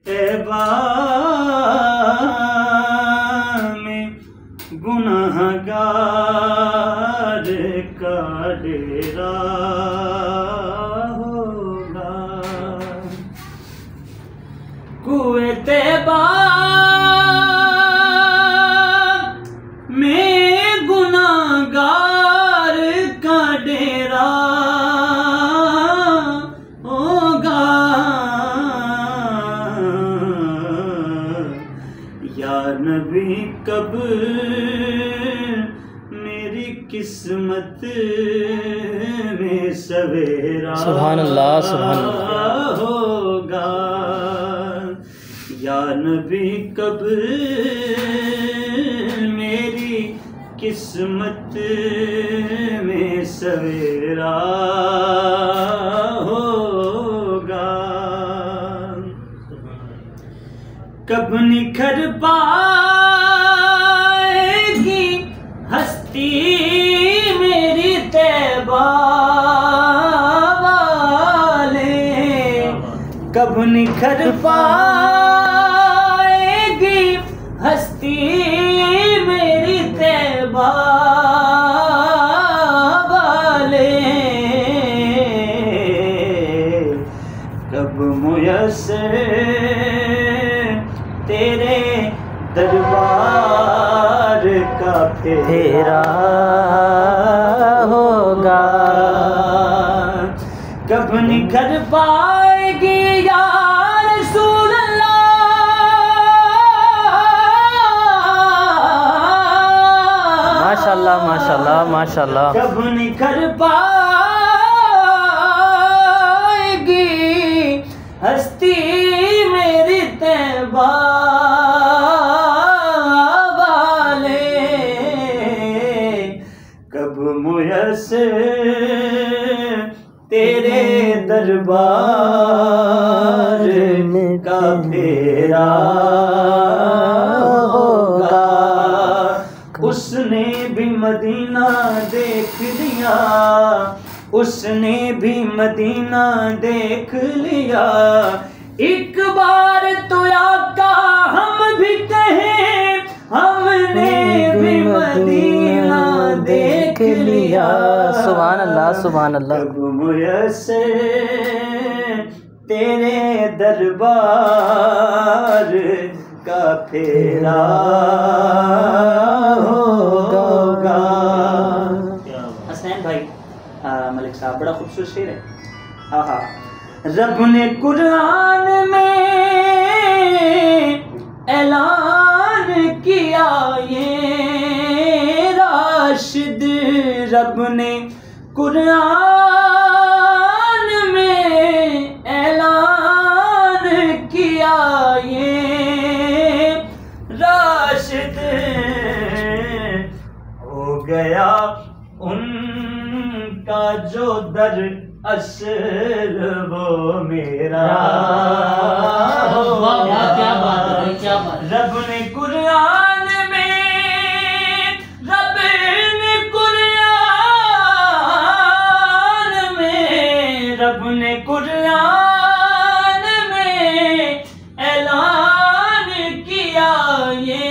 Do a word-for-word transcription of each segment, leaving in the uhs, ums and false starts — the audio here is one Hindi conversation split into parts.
तैबा में गुनाहगार का डेरा होगा। कुएं तैबा में गुनाहगार का डेरा होगा। या नबी कब मेरी किस्मत में सवेरा सुभान अल्लाह सुभान अल्लाह होगा। या नबी कब मेरी किस्मत में सवेरा होगा। कब निखर पाएगी हस्ती मेरी तैबा वाले। कब निखर पाएगी हस्ती मेरी तैबा वाले। कब मुयस्सर तेरे दरबार का फेरा होगा। कब निखर पाएगी या रसूल अल्लाह माशाल्लाह माशाल्लाह माशाल्लाह। कब निखर पाएगी हस्ती मेरी तैबा वाले। कब मुयस्सर तेरे दरबार का फेरा होगा। उसने भी मदीना देख लिया, उसने भी मदीना देख लिया। एक बार तो आका हम भी कहें हमने भी मदीना देख लिया। सुभान अल्लाह सुभान अल्लाह। कब मुयस्सर तेरे दरबार का फेरा होगा। हसनैन भाई मलिक साहब बड़ा खूबसूरत शेर है। हाँ हाँ। रब ने कुरान में ऐलान किया ये राशिद। रब ने कुरान में ऐलान किया ये राशिद। हो गया उनका जो दर असल वो मेरा होगा। क्या बात है क्या बात। रब ने कुरान में रब ने कुरान में रब ने कुरान में ऐलान किया ये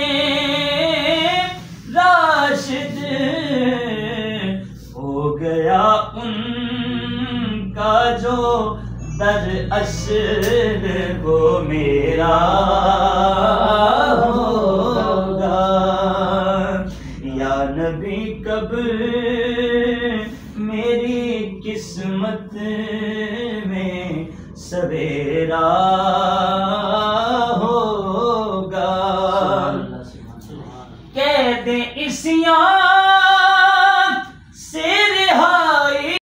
राशिद। हो गया उनका जो दर असल वो मेरा होगा। या नबी कब मेरी किस्मत में सवेरा होगा। कह दे इस यार